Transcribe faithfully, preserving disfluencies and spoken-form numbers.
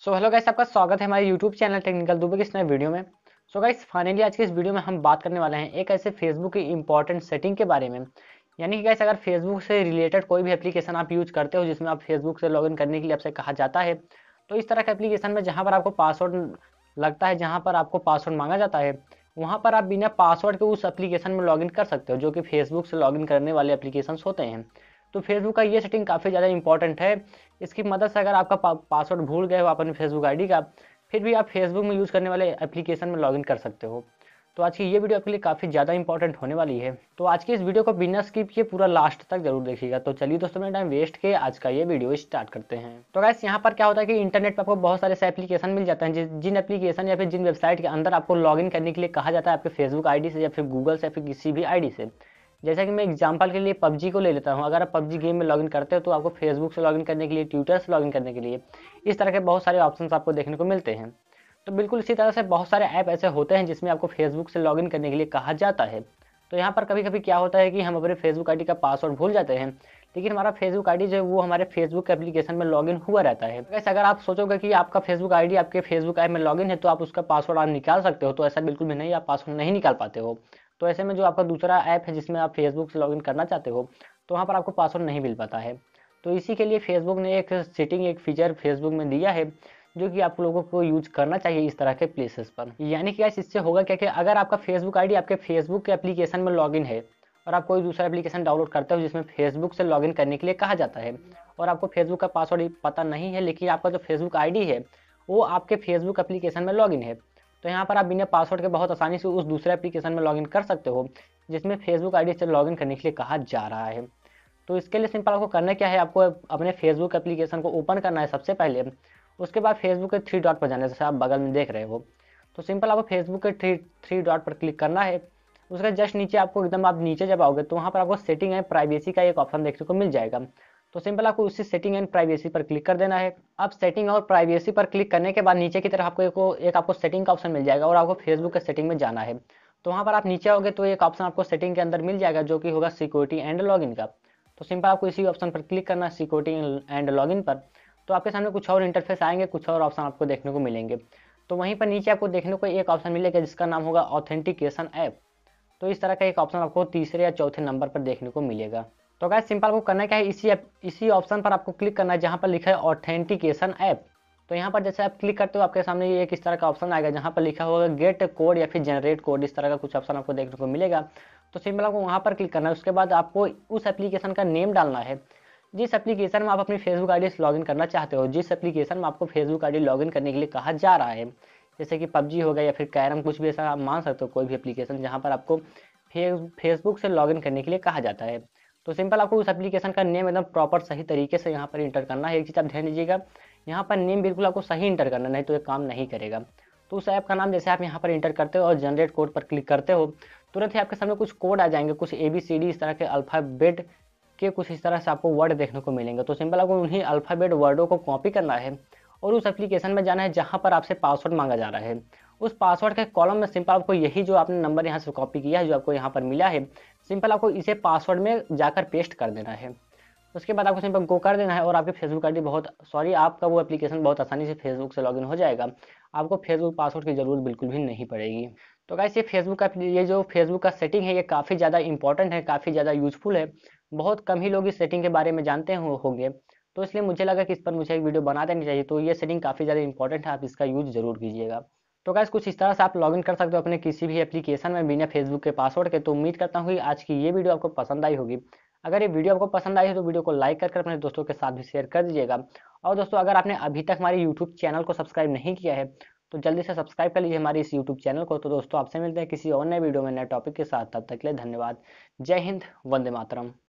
So hello guys, आपका स्वागत है हमारे यूट्यूब चैनल टेक्निकल दुबे के इस नए वीडियो में। सो गाइस, फाइनली आज के इस वीडियो में हम बात करने वाले हैं एक ऐसे फेसबुक की इंपॉर्टेंट सेटिंग के बारे में। यानी कि गाइस, अगर फेसबुक से रिलेटेड कोई भी एप्लीकेशन आप यूज करते हो जिसमें आप फेसबुक से लॉगिन करने के लिए आपसे कहा जाता है, तो इस तरह के एप्लीकेशन में जहाँ पर आपको पासवर्ड लगता है, जहाँ पर आपको पासवर्ड मांगा जाता है, वहाँ पर आप बिना पासवर्ड के उस एप्लीकेशन में लॉगिन कर सकते हो, जो कि फेसबुक से लॉगिन करने वाले एप्लीकेशन होते हैं। तो फेसबुक का ये सेटिंग काफ़ी ज़्यादा इंपॉर्टेंट है। इसकी मदद से अगर आपका पा, पासवर्ड भूल गए हो आप अपनी फेसबुक आईडी का, फिर भी आप फेसबुक में यूज़ करने वाले एप्लीकेशन में लॉगिन कर सकते हो। तो आज की ये वीडियो आपके लिए काफ़ी ज़्यादा इंपॉर्टेंट होने वाली है। तो आज की इस वीडियो को बिना स्किप किए पूरा लास्ट तक जरूर देखिएगा। तो चलिए दोस्तों, मेरा टाइम वेस्ट किए आज का ये वीडियो स्टार्ट करते हैं। तो गाइस, यहाँ पर क्या होता है कि इंटरनेट पर आपको बहुत सारे ऐसे एप्लीकेशन मिल जाते हैं, जिन जिन एप्लीकेशन या फिर जिन वेबसाइट के अंदर आपको लॉगिन करने के लिए कहा जाता है आपके फेसबुक आईडी से या फिर गूगल से या फिर किसी भी आईडी से। जैसा कि मैं एग्जांपल के लिए पबजी को ले लेता हूं। अगर आप पबजी गेम में लॉगिन करते हो तो आपको फेसबुक से लॉगिन करने के लिए, ट्विटर से लॉगिन करने के लिए इस तरह के बहुत सारे ऑप्शंस आपको देखने को मिलते हैं। तो बिल्कुल इसी तरह से बहुत सारे ऐप ऐसे होते हैं जिसमें आपको फेसबुक से लॉगिन करने के लिए कहा जाता है। तो यहाँ पर कभी कभी क्या होता है कि हम अपने फेसबुक आईडी का पासवर्ड भूल जाते हैं, लेकिन हमारा फेसबुक आईडी जो है वो हमारे फेसबुक एप्लीकेशन में लॉगिन हुआ रहता है। वैसे अगर आप सोचोगे कि आपका फेसबुक आईडी आपके फेसबुक ऐप में लॉगिन है तो आप उसका पासवर्ड आप निकाल सकते हो, तो ऐसा बिल्कुल भी नहीं, आप पासवर्ड नहीं निकाल पाते हो। तो ऐसे में जो आपका दूसरा ऐप है जिसमें आप फेसबुक से लॉगिन करना चाहते हो, तो वहाँ पर आपको पासवर्ड नहीं मिल पाता है। तो इसी के लिए फेसबुक ने एक सेटिंग, एक फीचर फेसबुक में दिया है, जो कि आप लोगों को यूज करना चाहिए इस तरह के प्लेसेस पर। यानी कि इससे होगा क्या कि अगर आपका फेसबुक आईडी आपके फेसबुक के एप्लीकेशन में लॉगिन है और आप कोई दूसरा एप्लीकेशन डाउनलोड करते हो जिसमें फेसबुक से लॉगिन करने के लिए कहा जाता है, और आपको फेसबुक का पासवर्ड पता नहीं है, लेकिन आपका जो फेसबुक आईडी है वो आपके फेसबुक एप्लीकेशन में लॉगिन है, तो यहाँ पर आप बिना पासवर्ड के बहुत आसानी से उस दूसरे एप्लीकेशन में लॉगिन कर सकते हो जिसमें फेसबुक आईडी से लॉगिन करने के लिए कहा जा रहा है। तो इसके लिए सिंपल आपको करना क्या है, आपको अपने फेसबुक एप्लीकेशन को ओपन करना है सबसे पहले। उसके बाद फेसबुक के थ्री डॉट पर जाना है, जैसे आप बगल में देख रहे हो। तो सिंपल आपको फेसबुक के थ्री थ्री डॉट पर क्लिक करना है। उसके जस्ट नीचे आपको एकदम, आप नीचे जब आओगे तो वहाँ पर आपको सेटिंग एंड प्राइवेसी का एक ऑप्शन देखने को मिल जाएगा। तो सिंपल आपको उसी सेटिंग एंड प्राइवेसी पर क्लिक कर देना है। अब सेटिंग और प्राइवेसी पर क्लिक करने के बाद नीचे की तरफ आपको एक, एक आपको सेटिंग का ऑप्शन मिल जाएगा और आपको फेसबुक के सेटिंग में जाना है। तो वहाँ पर आप नीचे आओगे तो एक ऑप्शन आपको सेटिंग के अंदर मिल जाएगा जो कि होगा सिक्योरिटी एंड लॉगिन का। तो सिंपल आपको इसी ऑप्शन पर क्लिक करना है, सिक्योरिटी एंड लॉगिन पर। तो आपके सामने कुछ और इंटरफेस आएंगे, कुछ और ऑप्शन आपको देखने को मिलेंगे। तो वहीं पर नीचे आपको देखने को एक ऑप्शन मिलेगा जिसका नाम होगा ऑथेंटिकेशन ऐप। तो इस तरह का एक ऑप्शन आपको तीसरे या चौथे नंबर पर देखने को मिलेगा। तो गाइस, सिंपल आपको करना क्या है, इसी इसी ऑप्शन पर आपको क्लिक करना है जहाँ पर लिखा है ऑथेंटिकेशन ऐप। तो यहाँ पर जैसे आप क्लिक करते हो आपके सामने ये एक इस तरह का ऑप्शन आएगा जहाँ पर लिखा होगा गेट कोड या फिर जनरेट कोड, इस तरह का कुछ ऑप्शन आपको देखने को मिलेगा। तो सिंपल आपको वहाँ पर क्लिक करना है। उसके बाद आपको उस एप्लीकेशन का नेम डालना है जिस एप्लीकेशन में आप अपनी फेसबुक आईडी से लॉगिन करना चाहते हो, जिस एप्लीकेशन में आपको फेसबुक आईडी लॉगिन करने के लिए कहा जा रहा है। जैसे कि पबजी हो गया या फिर कैरम, कुछ भी ऐसा आप मान सकते हो, कोई भी एप्लीकेशन जहाँ पर आपको फेसबुक से लॉगिन करने के लिए कहा जाता है। तो सिंपल आपको उस एप्लीकेशन का नेम एकदम प्रॉपर सही तरीके से यहाँ पर इंटर करना है। एक चीज़ आप ध्यान दीजिएगा, यहाँ पर नेम बिल्कुल आपको सही इंटर करना, नहीं तो ये काम नहीं करेगा। तो उस ऐप का नाम जैसे आप यहाँ पर इंटर करते हो और जनरेट कोड पर क्लिक करते हो, तुरंत ही आपके सामने कुछ कोड आ जाएंगे, कुछ ए बी सी डी इस तरह के अल्फ़ाबेट के कुछ इस तरह से आपको वर्ड देखने को मिलेंगे। तो सिंपल आपको उन्हीं अल्फ़ाबेट वर्डों को कॉपी करना है और उस एप्लीकेशन में जाना है जहाँ पर आपसे पासवर्ड मांगा जा रहा है। उस पासवर्ड के कॉलम में सिंपल आपको यही जो आपने नंबर यहाँ से कॉपी किया है, जो आपको यहाँ पर मिला है, सिंपल आपको इसे पासवर्ड में जाकर पेस्ट कर देना है। उसके बाद आपको सिंपल गो कर देना है और आपकी फेसबुक आईडी बहुत सॉरी आपका वो एप्लीकेशन बहुत आसानी से फेसबुक से लॉगिन हो जाएगा। आपको फेसबुक पासवर्ड की जरूरत बिल्कुल भी नहीं पड़ेगी। तो गाइस, ये फेसबुक का ये जो फेसबुक का सेटिंग है ये काफ़ी ज़्यादा इंपॉर्टेंट है, काफ़ी ज़्यादा यूजफुल है। बहुत कम ही लोग इस सेटिंग के बारे में जानते हो होंगे, तो इसलिए मुझे लगा कि इस पर मुझे एक वीडियो बना देनी चाहिए। तो ये सेटिंग काफ़ी ज़्यादा इंपॉर्टेंट है, आप इसका यूज जरूर कीजिएगा। तो गाइस, कुछ इस तरह से आप लॉगिन कर सकते हो अपने किसी भी एप्लीकेशन में बिना फेसबुक के पासवर्ड के। तो उम्मीद करता हूँ कि आज की ये वीडियो आपको पसंद आई होगी। अगर ये वीडियो आपको पसंद आई है तो वीडियो को लाइक कर अपने दोस्तों के साथ भी शेयर कर दीजिएगा। और दोस्तों, अगर आपने अभी तक हमारे यूट्यूब चैनल को सब्सक्राइब नहीं किया है तो जल्दी से सब्सक्राइब कर लीजिए हमारे इस यूट्यूब चैनल को। तो दोस्तों, आपसे मिलते हैं किसी और नए वीडियो में नए टॉपिक के साथ, तब तक के लिए धन्यवाद। जय हिंद, वंदे मातरम।